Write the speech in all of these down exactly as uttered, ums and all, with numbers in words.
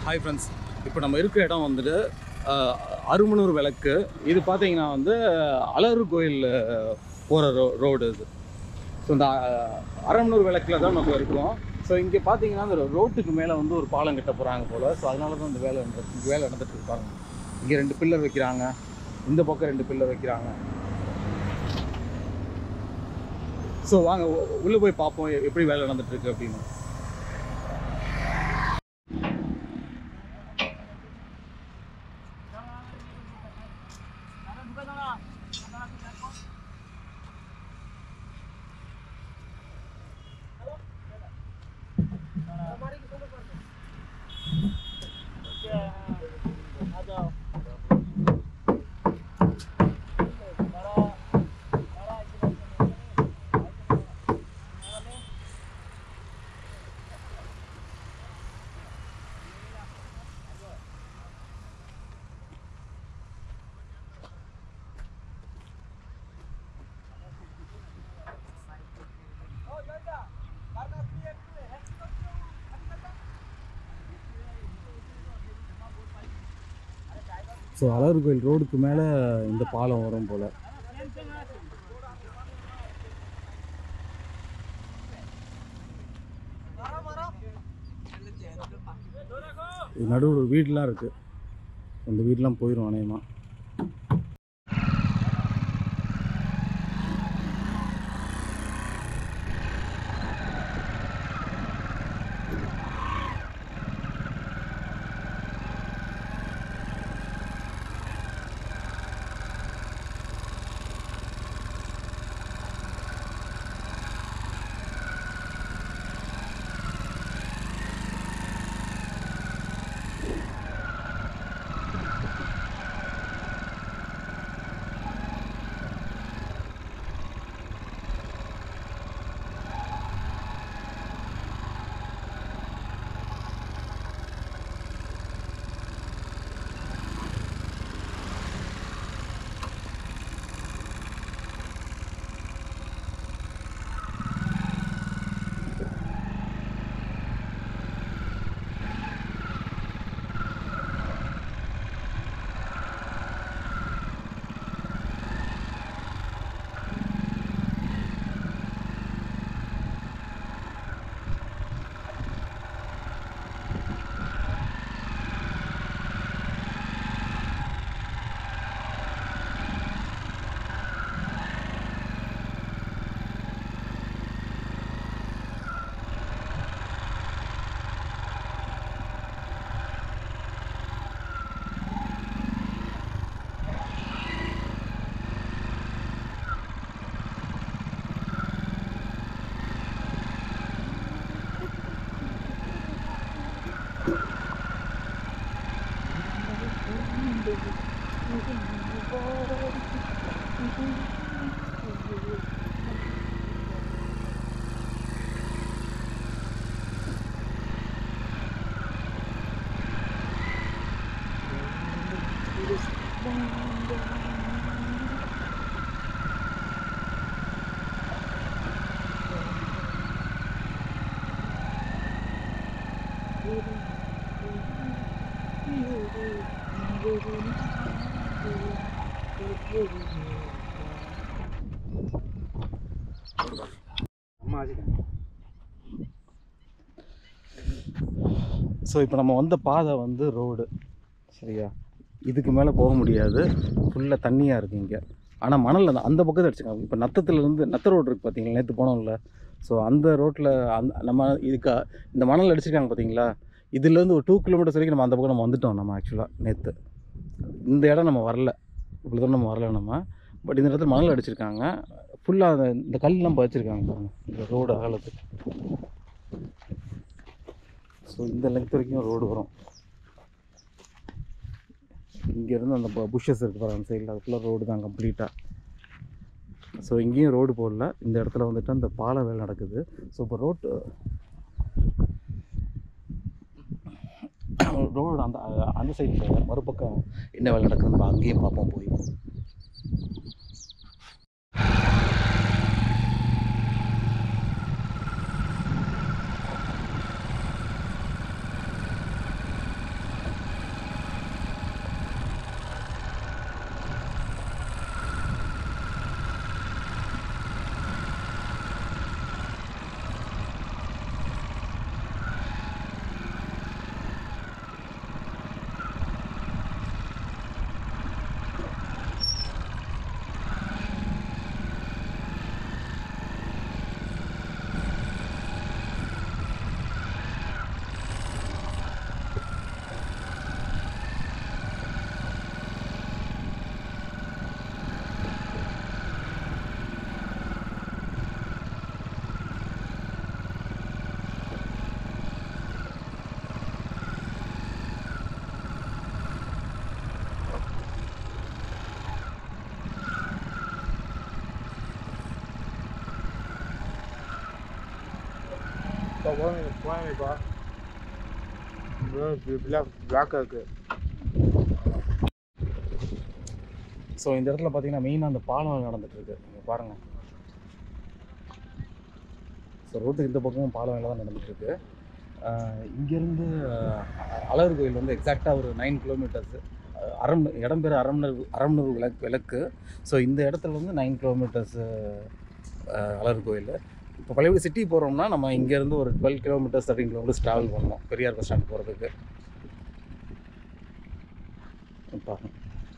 Hi friends, இப்போ நம்ம இருக்கிற இடம் வந்துட்டு அருமனூர் விளக்கு. இது பார்த்தீங்கன்னா வந்து அலறு கோயில் போகிற ரோ ரோடு இது. ஸோ இந்த அரமனூர் விளக்கில் தான் நம்ம இருக்கோம். ஸோ இங்கே பார்த்தீங்கன்னா அந்த ரோட்டுக்கு மேலே வந்து ஒரு பாலம் கட்ட போகிறாங்க போல். ஸோ அதனால தான் இந்த வேலை இங்கே வேலை நடந்துட்டு இருப்பாங்க. இங்கே ரெண்டு பில்லர் வைக்கிறாங்க, இந்த பக்கம் ரெண்டு பில்லர் வைக்கிறாங்க. ஸோ வாங்க உள்ளே போய் பார்ப்போம் எப்படி வேலை நடந்துட்டுருக்கு அப்படின்னு. ஸோ அலறு கோயில் ரோடுக்கு மேலே இந்த பாலம் வரும் போல். நடுவில் வீடெலாம் இருக்குது, அந்த வீடெலாம் போயிடும் அநேகமாக. ஸோ இப்போ நம்ம வந்த பாதை வந்து ரோடு, சரியா? இதுக்கு மேலே போக முடியாது, ஃபுல்லாக தண்ணியாக இருக்குது இங்கே. ஆனால் மணல் அந்த அந்த பக்கத்தை அடிச்சுக்காங்க. இப்போ நத்தத்துலேருந்து நத்த ரோடு இருக்குது பார்த்தீங்களா, நேற்று போனோம்ல. ஸோ அந்த ரோட்டில் அந்த நம்ம இதுக்கு இந்த மணல் அடிச்சிருக்காங்க பார்த்தீங்களா, இதுலேருந்து ஒரு டூ கிலோமீட்டர்ஸ் வரைக்கும் நம்ம அந்த பக்கம் நம்ம வந்துவிட்டோம். நம்ம ஆக்சுவலாக நேற்று இந்த இடம் நம்ம வரல, இவ்வளோ தூரம் நம்ம வரல நம்ம. பட் இந்த இடத்துல மணல் அடிச்சிருக்காங்க ஃபுல்லாக. அந்த இந்த கல்லாம் பதிச்சிருக்காங்க பாருங்கள் இந்த ரோடு அகலத்துக்கு. ஸோ இந்த லெங்த் வரைக்கும் ரோடு வரும். இங்கேருந்து அந்த புஷ்ஷஸ் இருக்குது பாருங்கள் அந்த சைடில், அதுக்குள்ளே ரோடு தான் கம்ப்ளீட்டாக. ஸோ இங்கேயும் ரோடு போடல, இந்த இடத்துல வந்துட்டு அந்த பாலம் வேலை நடக்குது. ஸோ இப்போ ரோட்டு ரோடு அந்த அந்த சைடில் மறுபக்கம் என்ன வேலை நடக்குதுன்னு அங்கேயும் பார்ப்போம் போய். ஸோ இந்த இடத்துல பார்த்தீங்கன்னா மெயினாக அந்த பாலம் நடந்துகிட்ருக்கு. நீங்கள் பாருங்கள். ஸோ ரோட்டுக்கு இந்த பக்கமும் பாலம் வேலை தான் நடந்துகிட்ருக்கு. இங்கேருந்து அழகர் கோயில் வந்து எக்ஸாக்டாக ஒரு நைன் கிலோமீட்டர்ஸு. அரம் இடம் பேர் அரம்னர் அரம்னர் விளக்கு விளக்கு ஸோ இந்த இடத்துல வந்து நைன் கிலோமீட்டர்ஸு அழகர் கோயில். இப்போ பழையபடி சிட்டி போகிறோம்னா நம்ம இங்கேருந்து ஒரு twelve kilometres thirteen kilometres travel பண்ணோம் பெரியார் பஸ் ஸ்டாண்ட் போகிறதுக்கு. பாருங்க.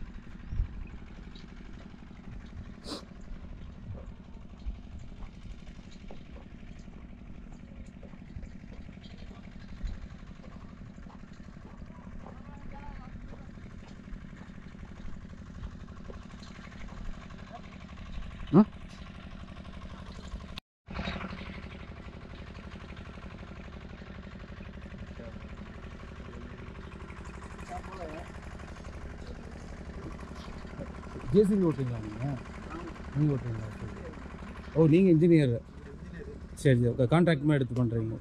ஜேசிபி ஓட்டுறீங்களா நீங்கள்? நீங்கள் ஓட்டுறீங்களா? சரி. ஓ நீங்கள் இன்ஜினியர். சரி சரி. கான்ட்ராக்ட்மாக எடுத்து பண்ணுறீங்க.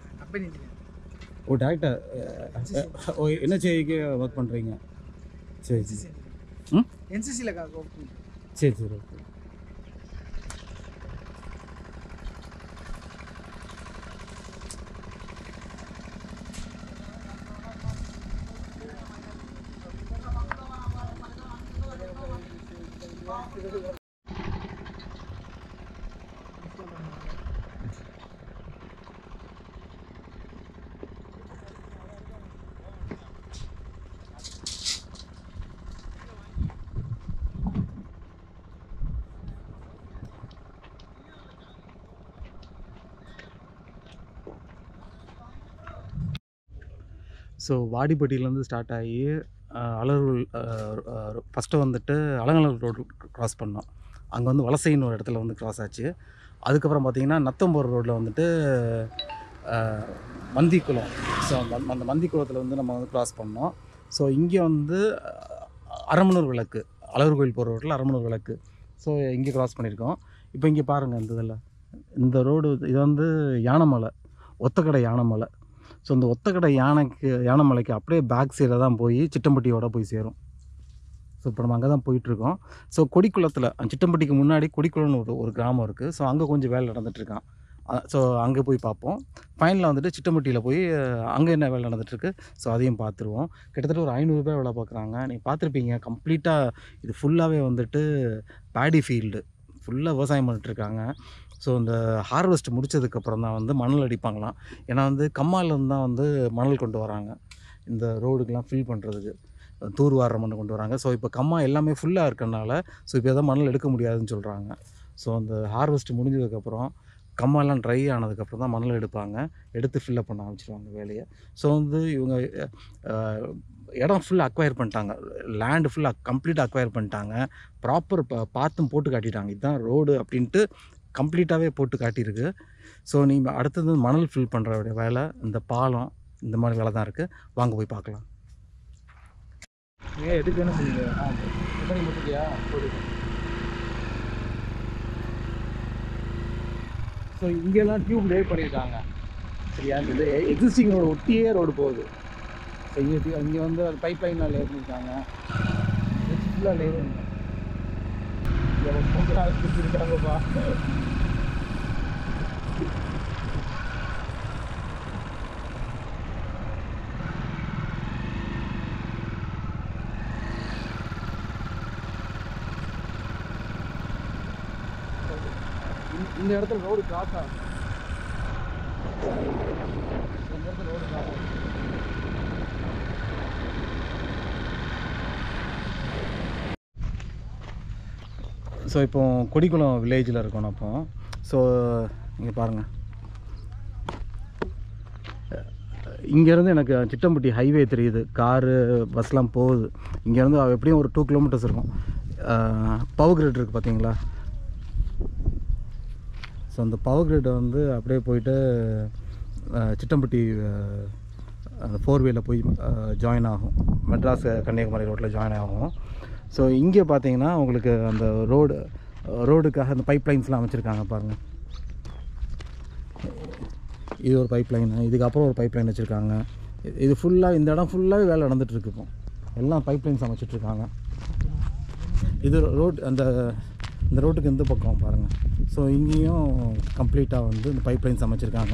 ஓ டேரக்டாக. ஓ என்ன செய்திக்கு ஒர்க் பண்ணுறீங்க? சரி சரி. ம் என்சிசியில் சரி சரி. ஓகே. ஸோ வாடிப்பட்டியிலேருந்து ஸ்டார்ட் ஆகி அலர்கோல் ஃபஸ்ட்டு வந்துட்டு அலங்கநல்லூர் ரோடு க்ராஸ் பண்ணோம். அங்கே வந்து வலசைன்னு ஒரு இடத்துல வந்து க்ராஸ் ஆச்சு. அதுக்கப்புறம் பார்த்திங்கன்னா நத்தம்போர் ரோட்டில் வந்துட்டு மந்திக்குளம். ஸோ அந்த மந்திக்குளத்தில் வந்து நம்ம வந்து க்ராஸ் பண்ணோம். ஸோ இங்கே வந்து அரமனூர் விளக்கு, அழகர் கோயில் போகிற ரோட்டில் அரமனூர் விளக்கு. ஸோ இங்கே க்ராஸ் பண்ணியிருக்கோம். இப்போ இங்கே பாருங்கள் இந்த இதில் இந்த ரோடு இது வந்து யானைமலை, ஒத்தக்கடை யானைமலை. ஸோ இந்த ஒத்தக்கடை யானைக்கு யானைமலைக்கு அப்படியே பேக் சைடில் தான் போய் சிட்டம்பட்டியோட போய் சேரும். ஸோ இப்போ நம்ம அங்கே தான் போயிட்டுருக்கோம். ஸோ கொடிக்குளத்தில் சிட்டம்பட்டிக்கு முன்னாடி கொடிக்குளம்னு ஒரு ஒரு கிராமம் இருக்குது. ஸோ அங்கே கொஞ்சம் வேலை நடந்துகிட்ருக்கான். ஸோ அங்கே போய் பார்ப்போம். ஃபைனலாக வந்துட்டு சிட்டம்பட்டியில் போய் அங்கே என்ன வேலை நடந்துகிட்ருக்கு ஸோ அதையும் பார்த்துருவோம். கிட்டத்தட்ட ஒரு ஐநூறு பேர் வேலை பார்க்குறாங்க. நீங்கள் பார்த்துருப்பீங்க. கம்ப்ளீட்டாக இது ஃபுல்லாகவே வந்துட்டு பேடி ஃபீல்டு, ஃபுல்லாக விவசாயம் பண்ணிட்டுருக்காங்க. ஸோ இந்த ஹார்வெஸ்ட் முடித்ததுக்கப்புறம் தான் வந்து மணல் அடிப்பாங்களாம். ஏன்னா வந்து கம்மாலேருந்து தான் வந்து மணல் கொண்டு வராங்க இந்த ரோடுக்கெலாம் ஃபில் பண்ணுறதுக்கு, தூர் வார மண் கொண்டு வராங்க. ஸோ இப்போ கம்மா எல்லாமே ஃபுல்லாக இருக்கறனால ஸோ இப்போ எதாவது மணல் எடுக்க முடியாதுன்னு சொல்கிறாங்க. ஸோ அந்த ஹார்வெஸ்ட் முடிஞ்சதுக்கப்புறம் கம்மாலாம் ட்ரை ஆனதுக்கப்புறம் தான் மணல் எடுப்பாங்க. எடுத்து ஃபில்லப் பண்ண ஆரம்பிச்சிடுவாங்க வேலையை. ஸோ வந்து இவங்க இடம் ஃபுல்லாக அக்வயர் பண்ணிட்டாங்க. லேண்டு ஃபுல்லாக கம்ப்ளீட்டாக அக்வயர் பண்ணிட்டாங்க. ப்ராப்பர் ப பார்த்தும் போட்டு காட்டிட்டாங்க. இதுதான் ரோடு அப்படின்ட்டு கம்ப்ளீட்டாகவே போட்டு காட்டியிருக்கு. ஸோ நீங்கள் அடுத்தது மணல் ஃபில் பண்ணுற வேலை, இந்த பாலம், இந்த மாதிரி வேலை தான் இருக்குது. வாங்க போய் பார்க்கலாம். ஏன் எதுக்கு என்ன சொன்னீங்க? ஆ எப்படி முடிச்சிட்டியா? ஸோ இங்கெல்லாம் டியூப் லே பண்ணியிருக்காங்க. சரியா? இந்த எக்ஸிஸ்டிங் ரோடு ஒட்டியே ரோடு போகுது. ஸோ இங்கே இங்கே வந்து பைப் லைன்லாம் லே பண்ணியிருக்காங்க. ஃபுல்லாக லே பண்ணிருக்காங்க. இருக்காங்கப்பா. இந்த இடத்துல ரோடு கிராஸ் ஆகும். இந்த இடத்துல ரோடு கிராஸ் ஆகும். ஸோ இப்போ கொடிக்குளம் வில்லேஜில் இருக்கணும். அப்போ ஸோ இங்கே பாருங்கள். இங்கேருந்து எனக்கு சிட்டம்பட்டி ஹைவே தெரியுது. காரு பஸ்லாம் போகுது. இங்கேருந்து எப்படியும் ஒரு டூ கிலோமீட்டர்ஸ் இருக்கும். பவர் கிரிட் இருக்குது பார்த்தீங்களா? ஸோ அந்த பவர் கிரிட்டை வந்து அப்படியே போயிட்டு சிட்டம்பட்டி அந்த ஃபோர்வேயில் போய் ஜாயின் ஆகும். மெட்ராஸ் கன்னியாகுமரி ரோட்டில் ஜாயின் ஆகும். ஸோ இங்கே பார்த்தீங்கன்னா உங்களுக்கு அந்த ரோடு ரோடுக்காக அந்த பைப் லைன்ஸ்லாம் அமைச்சிருக்காங்க பாருங்கள். இது ஒரு பைப் லைனு, இதுக்கப்புறம் ஒரு பைப் லைன் வச்சுருக்காங்க. இது ஃபுல்லாக இந்த இடம் ஃபுல்லாகவே வேலை நடந்துகிட்ருக்கு. இப்போ எல்லாம் பைப் லைன்ஸ் அமைச்சிட்ருக்காங்க. இது ரோட் அந்த இந்த ரோட்டுக்கு இந்த பக்கம் பாருங்கள். ஸோ இங்கேயும் கம்ப்ளீட்டாக வந்து இந்த பைப் லைன்ஸ் அமைச்சிருக்காங்க.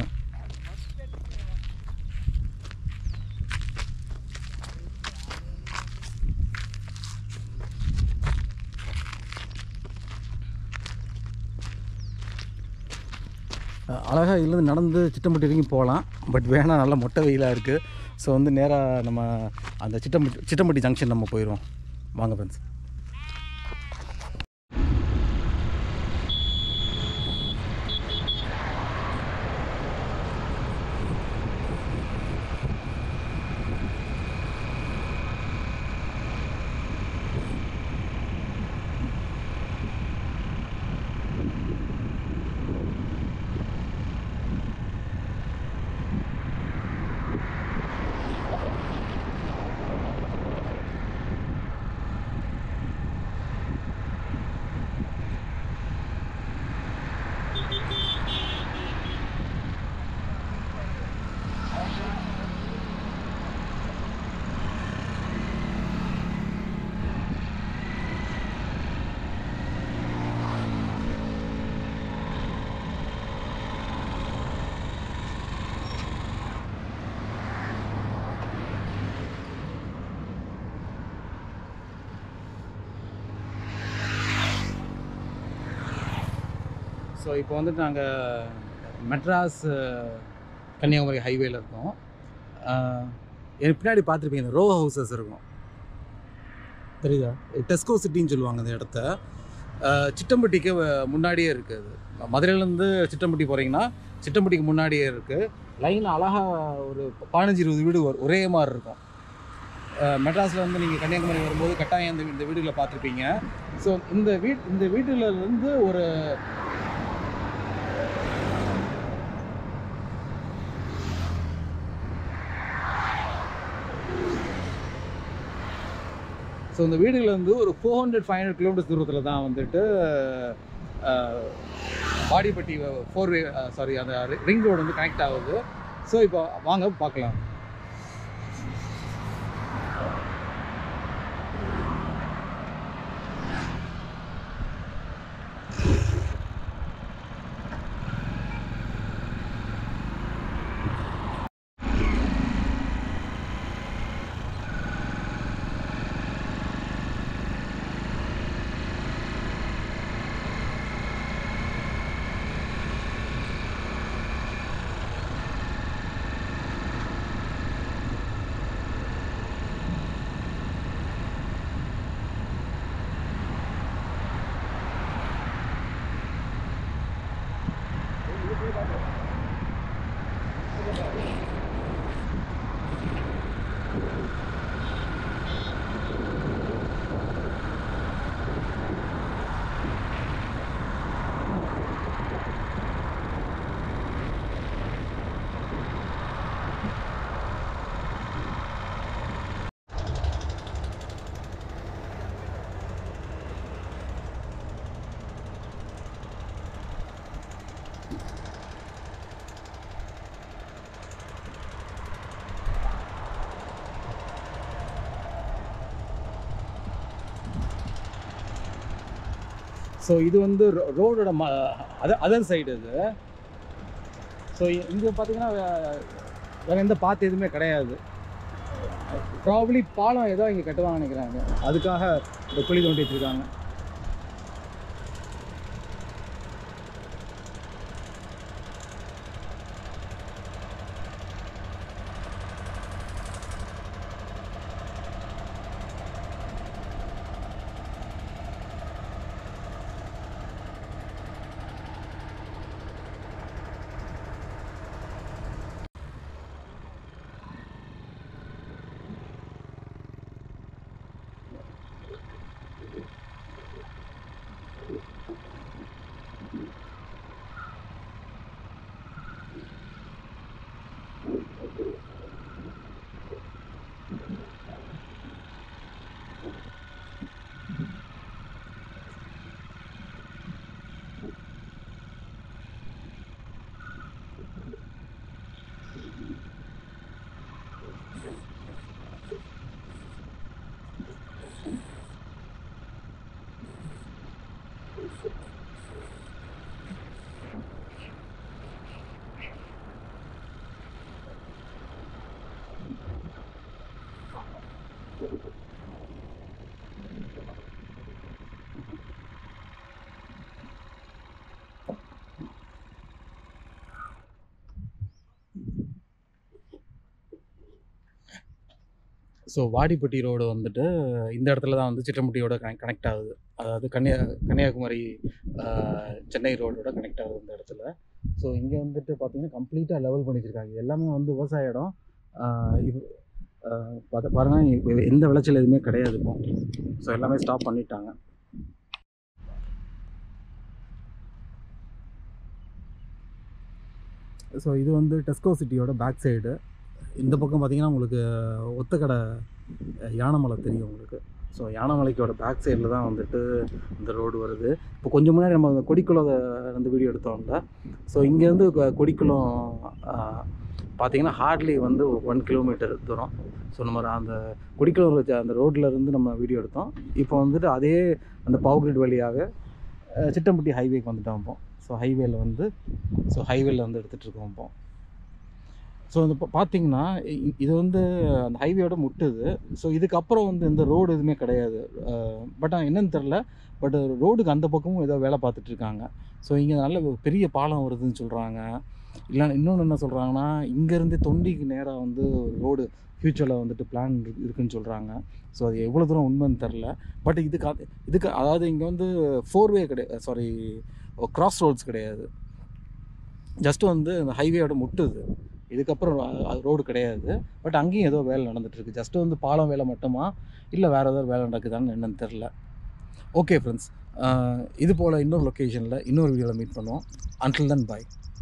அழகாக இதுலேருந்து நடந்து சிட்டம்பட்டி வரைக்கும் போகலாம். பட் வேணால் நல்லா மொட்டை வெயிலாக இருக்குது. ஸோ வந்து நேராக நம்ம அந்த சிட்டம்பட்டி சிட்டம்பட்டி ஜங்ஷன் நம்ம போயிடுவோம். வாங்க ஃப்ரெண்ட்ஸ். ஸோ இப்போ வந்துட்டு நாங்கள் மெட்ராஸ் கன்னியாகுமரி ஹைவேல இருக்கோம். எனக்கு பின்னாடி பார்த்துருப்பீங்க, ரோ ஹவுசஸ் இருக்கும் தெரியுதா? டெஸ்கோ சிட்டின்னு சொல்லுவாங்க அந்த இடத்த. சிட்டம்பட்டிக்கு முன்னாடியே இருக்குது. மதுரையிலேருந்து சிட்டம்பட்டி போகிறீங்கன்னா சிட்டம்பட்டிக்கு முன்னாடியே இருக்குது. லைன் அழகாக ஒரு பதினஞ்சு இருபது வீடு ஒரே மாதிரி இருக்கும். மெட்ராஸில் வந்து நீங்கள் கன்னியாகுமரி வரும்போது கட்டாயம் இந்த இந்த வீடுகளை பார்த்துருப்பீங்க. ஸோ இந்த வீட் இந்த வீட்டிலேருந்து ஒரு ஸோ இந்த வீடுகள் வந்து ஒரு four hundred five hundred kilometres தூரத்தில் தான் வந்துட்டு வாடிப்பட்டி ஃபோர் வே சாரி அந்த ரிங் ரோடு வந்து கனெக்ட் ஆகுது. ஸோ இப்போ வாங்க பார்க்கலாம். ஸோ இது வந்து ரோடோட ம அதர் அதர் சைடு இது. ஸோ இங்கே பார்த்தீங்கன்னா வேறு எந்த பாத்து எதுவுமே கிடையாது. ப்ராபப்ளி பாலம் ஏதோ இங்கே கட்டுவாங்கன்னு நினைக்கிறாங்க, அதுக்காக இந்த குழி தோண்டி வச்சுருக்காங்க. ஸோ வாடிப்பட்டி ரோடு வந்துட்டு இந்த இடத்துல தான் வந்து சிட்டம்பட்டியோட கனெக்ட் கனெக்ட் ஆகுது. அதாவது கன்னியா கன்னியாகுமரி சென்னை ரோடோட கனெக்ட் ஆகுது இந்த இடத்துல. ஸோ இங்கே வந்துட்டு பார்த்தீங்கன்னா கம்ப்ளீட்டாக லெவல் பண்ணி வச்சுருக்காங்க. எல்லாமே வந்து விவசாய இடம். இது பார்த்து பாருங்கள், இப்போ எந்த விளைச்சல் எதுவுமே கிடையாது இப்போ. ஸோ எல்லாமே ஸ்டாப் பண்ணிட்டாங்க. ஸோ இது வந்து டெஸ்கோ சிட்டியோட பேக் சைடு. இந்த பக்கம் பார்த்திங்கன்னா உங்களுக்கு ஒத்தக்கடை யானைமலை தெரியும் உங்களுக்கு. ஸோ யானைமலைக்கோட பேக் சைடில் தான் வந்துட்டு இந்த ரோடு வருது. இப்போ கொஞ்சம் முன்னாடி நம்ம கொடிக்குளம் வந்து வீடியோ எடுத்தோம்ல. ஸோ இங்கேருந்து கொடிக்குளம் பார்த்திங்கன்னா ஹார்ட்லி வந்து ஒன் கிலோமீட்டர் தூரம். ஸோ நம்ம அந்த கொடிக்குளம் வச்ச அந்த ரோட்டில் இருந்து நம்ம வீடியோ எடுத்தோம். இப்போ வந்துட்டு அதே அந்த பவர் கிரிட் வழியாக சிட்டம்பட்டி ஹைவேக்கு வந்துட்டோம் இப்போ. ஸோ ஹைவேல வந்து ஸோ ஹைவேல வந்து எடுத்துகிட்டு இருக்கோம் இப்போ. ஸோ இந்த பார்த்திங்கன்னா இது வந்து அந்த ஹைவேயோட முட்டுது. ஸோ இதுக்கப்புறம் வந்து இந்த ரோடு எதுவுமே கிடையாது. பட் என்னன்னு தெரில, பட் ரோடுக்கு அந்த பக்கமும் ஏதோ வேலை பார்த்துட்ருக்காங்க. ஸோ இங்கே நல்ல பெரிய பாலம் வருதுன்னு சொல்கிறாங்க. இல்லை இன்னொன்று என்ன சொல்கிறாங்கன்னா, இங்கேருந்து தொண்டிக்கு நேராக வந்து ரோடு ஃப்யூச்சரில் வந்துட்டு பிளான் இருக்குதுன்னு சொல்கிறாங்க. ஸோ அது எவ்வளோ தூரம் உண்மைன்னு தெரில. பட் இதுக்கு இதுக்கு அதாவது இங்கே வந்து ஃபோர்வே கிடையாது, சாரி கிராஸ் ரோட்ஸ் கிடையாது. ஜஸ்ட்டு வந்து இந்த ஹைவேயோட முட்டுது. இதுக்கப்புறம் ரோடு கிடையாது. பட் அங்கேயும் ஏதோ வேலை நடந்துகிட்ருக்கு. ஜஸ்ட்டு வந்து பாலம் வேலை மட்டுமா, இல்லை வேறு ஏதாவது வேலை நடக்குதான்னு என்னன்னு தெரில. ஓகே ஃப்ரெண்ட்ஸ், இது போல் இன்னொரு லொக்கேஷனில் இன்னொரு வீடியோவில் மீட் பண்ணுவோம். அன்டில் தென் பாய்.